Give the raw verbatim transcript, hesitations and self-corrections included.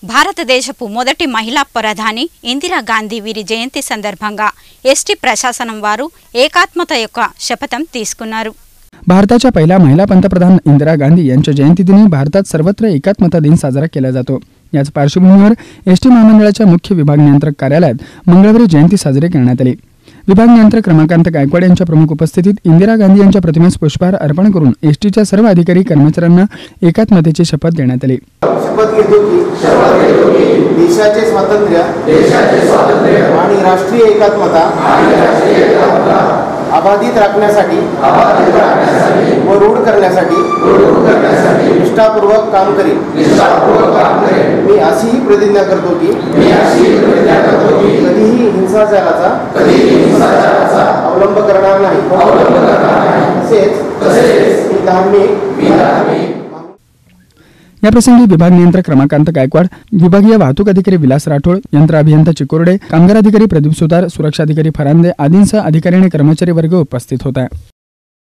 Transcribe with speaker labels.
Speaker 1: భారతదేశపు మొదటి మహిళా ప్రధాని ఇందిరా గాంధీ వీరి జయంతి సందర్భంగా ఎస్టీ ప్రశాసనం వారు ఏకాత్మత యొక్క శపథం తీసుకున్నారు।
Speaker 2: भारताच्या पहिल्या महिला पंतप्रधान इंदिरा गांधी यांच्या जयंतीदिनी भारतात सर्वत्र एकात्मता दिन साजरा केला जातो। याच पार्श्वभूमीवर एसटी महामंडळाच्या मुख्य विभाग नियंत्रक कार्यालयात मंगळवारी जयंती साजरी करण्यात आली। विभाग नियंत्रक रमाकांत गायकवाड यांच्या प्रमुख उपस्थितीत इंदिरा गांधी यांच्या प्रतिमेस पुष्पहार अर्पण करून एसटीच्या सर्व अधिकारी कर्मचाऱ्यांना एकात्मतेची शपथ देण्यात आली।
Speaker 3: शपथ घेतो की देशाचे स्वातंत्र्य देशाचे स्वातंत्र्य आणि राष्ट्रीय एकात्मता आणि राष्ट्रीय एकात्मता अबाधित राखण्यासाठी अबाधित राखण्यासाठी व रूढ करण्यासाठी रूढ करण्यासाठी निष्ठापूर्वक काम करेन निष्ठापूर्वक काम करेन। मी अशीही प्रतिज्ञा करतो की मी अशीही प्रतिज्ञा करतो की कधीही हिंसाचाराचा कधीही हिंसाचाराचा अवलंब करणार नाही अवलंब करणार नाही। तसेच तसेच मी धार्मिक मी धार्मिक
Speaker 2: या प्रसंगी विभाग नियंत्रक रमाकांत गायकवाड, विभागीय वाहतूक अधिकारी विलास राठोड, यंत्र अभियंता चिकोरडे, कामगार अधिकारी प्रदीप सुतार, सुरक्षा अधिकारी फरांदे आदींसह अधिकारी आणि कर्मचारी वर्ग उपस्थित होता।